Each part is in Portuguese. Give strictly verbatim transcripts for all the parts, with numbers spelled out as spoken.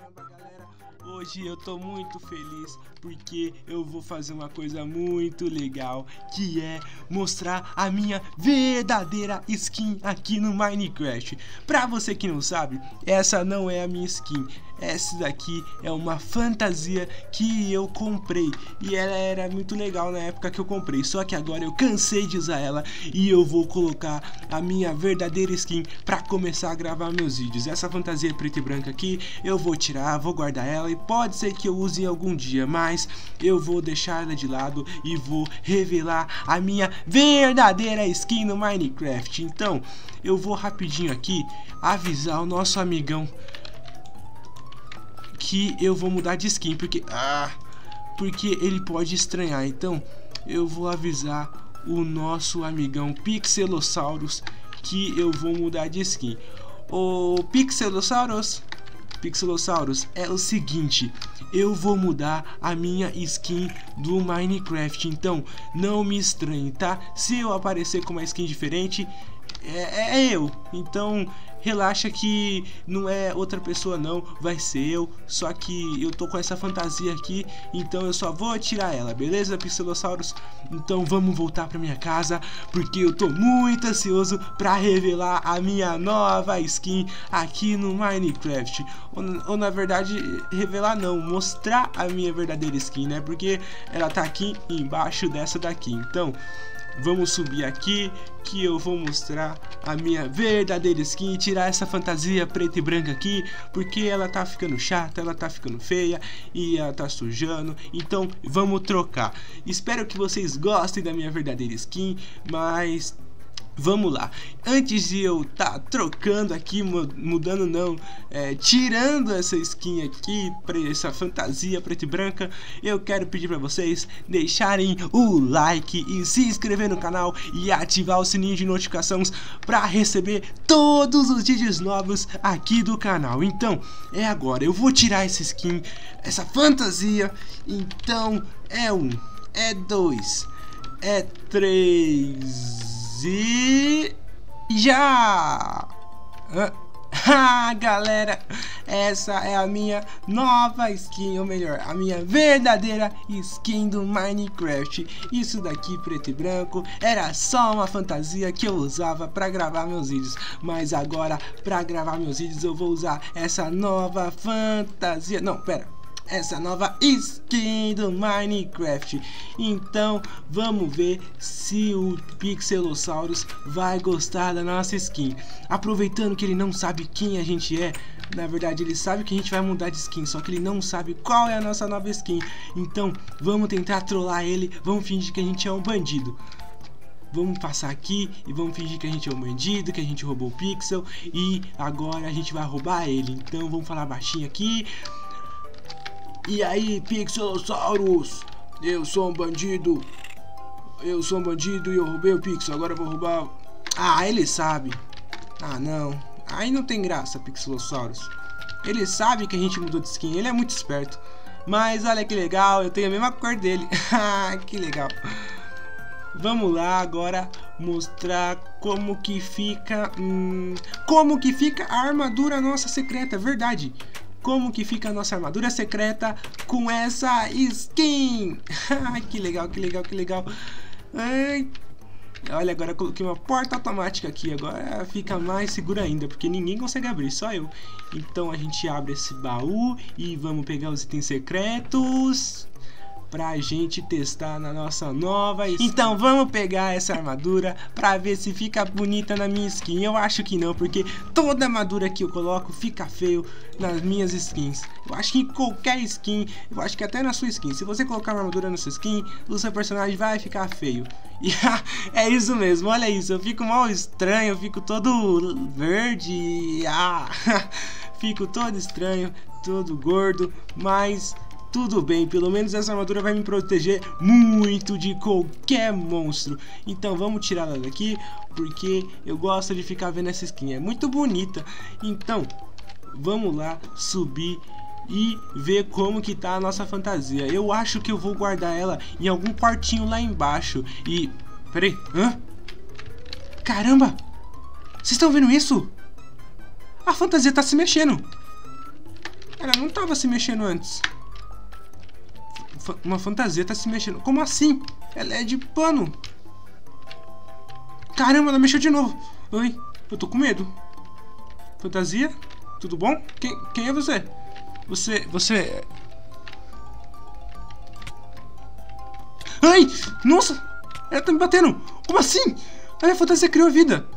Caramba, galera, hoje eu tô muito feliz porque eu vou fazer uma coisa muito legal, que é mostrar a minha verdadeira skin aqui no Minecraft. Pra você que não sabe, essa não é a minha skin. Essa daqui é uma fantasia que eu comprei e ela era muito legal na época que eu comprei, só que agora eu cansei de usar ela e eu vou colocar a minha verdadeira skin pra começar a gravar meus vídeos. Essa fantasia preta e branca aqui eu vou tirar, vou guardar ela e pode ser que eu use em algum dia, mas eu vou deixar ela de lado e vou revelar a minha verdadeira skin no Minecraft. Então eu vou rapidinho aqui avisar o nosso amigão que eu vou mudar de skin, porque ah, porque ele pode estranhar. Então eu vou avisar o nosso amigão Pixelosaurus que eu vou mudar de skin. O Pixelosaurus, Pixelosaurus, é o seguinte, eu vou mudar a minha skin do Minecraft, então não me estranhe, tá? Se eu aparecer com uma skin diferente, é, é eu, então relaxa que não é outra pessoa não, vai ser eu, só que eu tô com essa fantasia aqui, então eu só vou tirar ela, beleza, Pixelosaurus? Então vamos voltar pra minha casa, porque eu tô muito ansioso pra revelar a minha nova skin aqui no Minecraft. Ou, ou na verdade, revelar não, mostrar a minha verdadeira skin, né, porque ela tá aqui embaixo dessa daqui. Então vamos subir aqui que eu vou mostrar a minha verdadeira skin e tirar essa fantasia preta e branca aqui, porque ela tá ficando chata, ela tá ficando feia e ela tá sujando. Então vamos trocar. Espero que vocês gostem da minha verdadeira skin, mas vamos lá. Antes de eu tá trocando aqui, mudando não, é, tirando essa skin aqui, pra essa fantasia preta e branca, eu quero pedir pra vocês deixarem o like e se inscrever no canal e ativar o sininho de notificações pra receber todos os vídeos novos aqui do canal. Então, é agora, eu vou tirar essa skin, essa fantasia. Então, é um, é dois, é três... E já! Ah, galera, essa é a minha nova skin, ou melhor, a minha verdadeira skin do Minecraft. Isso daqui, preto e branco, era só uma fantasia que eu usava pra gravar meus vídeos, mas agora pra gravar meus vídeos eu vou usar essa nova fantasia. Não, pera, essa nova skin do Minecraft. Então vamos ver se o Pixelosaurus vai gostar da nossa skin. Aproveitando que ele não sabe quem a gente é, na verdade ele sabe que a gente vai mudar de skin, só que ele não sabe qual é a nossa nova skin. Então vamos tentar trollar ele, vamos fingir que a gente é um bandido. Vamos passar aqui e vamos fingir que a gente é um bandido, que a gente roubou o Pixel e agora a gente vai roubar ele. Então vamos falar baixinho aqui. E aí, Pixelosaurus, eu sou um bandido, eu sou um bandido e eu roubei o Pixel, agora eu vou roubar... Ah, ele sabe. Ah, não, aí não tem graça, Pixelosaurus. Ele sabe que a gente mudou de skin, ele é muito esperto. Mas olha que legal, eu tenho a mesma cor dele. Que legal. Vamos lá agora mostrar como que fica... Hum, como que fica a armadura nossa secreta, verdade. Como que fica a nossa armadura secreta com essa skin. Que legal, que legal, que legal. Ai. Olha, agora eu coloquei uma porta automática aqui. Agora fica mais seguro ainda, porque ninguém consegue abrir, só eu. Então a gente abre esse baú e vamos pegar os itens secretos pra gente testar na nossa nova skin. Então vamos pegar essa armadura pra ver se fica bonita na minha skin. Eu acho que não, porque toda armadura que eu coloco fica feio nas minhas skins. Eu acho que em qualquer skin, eu acho que até na sua skin, se você colocar uma armadura na sua skin, o seu personagem vai ficar feio. E é isso mesmo, olha isso, eu fico mal estranho, eu fico todo verde, ah, fico todo estranho, todo gordo, mas... tudo bem, pelo menos essa armadura vai me proteger muito de qualquer monstro. Então vamos tirar ela daqui, porque eu gosto de ficar vendo essa skin, é muito bonita. Então vamos lá subir e ver como que tá a nossa fantasia. Eu acho que eu vou guardar ela em algum quartinho lá embaixo. E... peraí, hã? Caramba! Vocês estão vendo isso? A fantasia tá se mexendo. Ela não tava se mexendo antes. Uma fantasia tá se mexendo. Como assim? Ela é de pano. Caramba, ela mexeu de novo. Oi, eu tô com medo. Fantasia? Tudo bom? Quem, quem é você? Você... Você... Ai! Nossa! Ela tá me batendo! Como assim? A minha fantasia criou vida!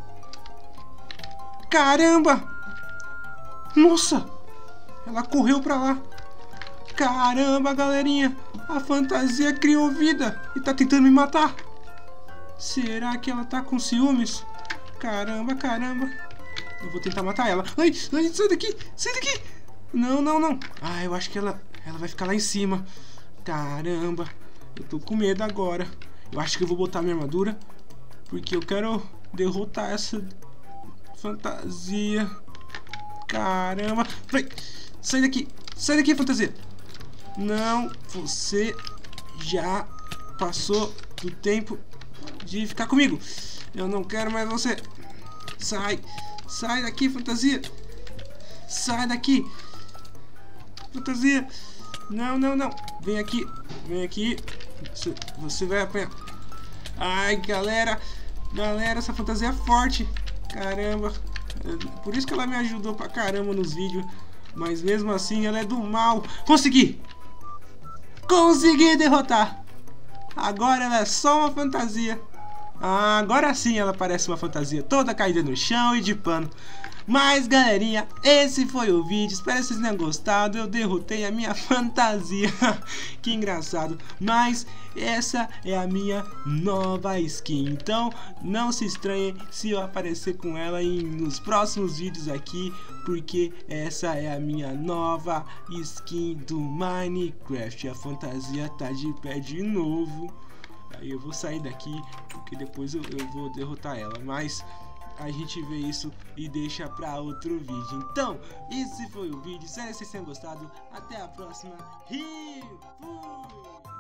Caramba! Nossa! Ela correu pra lá! Caramba, galerinha! A fantasia criou vida e tá tentando me matar! Será que ela tá com ciúmes? Caramba, caramba! Eu vou tentar matar ela! Ai! Ai, sai daqui! Sai daqui! Não, não, não! Ah, eu acho que ela, ela vai ficar lá em cima! Caramba! Eu tô com medo agora! Eu acho que eu vou botar minha armadura porque eu quero derrotar essa fantasia! Caramba! Vai! Sai daqui! Sai daqui, fantasia! Não, você já passou do tempo de ficar comigo. Eu não quero mais você. Sai, sai daqui, fantasia. Sai daqui, fantasia. Não, não, não. Vem aqui, vem aqui. Você, você vai apanhar. Ai, galera, galera, essa fantasia é forte. Caramba. Por isso que ela me ajudou pra caramba nos vídeos. Mas mesmo assim ela é do mal. Consegui! Consegui derrotar! Agora ela é só uma fantasia. Ah, agora sim ela parece uma fantasia toda caída no chão e de pano. Mas galerinha, esse foi o vídeo. Espero que vocês tenham gostado. Eu derrotei a minha fantasia. Que engraçado. Mas essa é a minha nova skin. Então não se estranhem se eu aparecer com ela em, nos próximos vídeos aqui, porque essa é a minha nova skin do Minecraft. A fantasia tá de pé de novo. Aí eu vou sair daqui porque depois eu, eu vou derrotar ela. Mas a gente vê isso e deixa pra outro vídeo. Então, esse foi o vídeo. Espero que vocês tenham gostado. Até a próxima. E fui!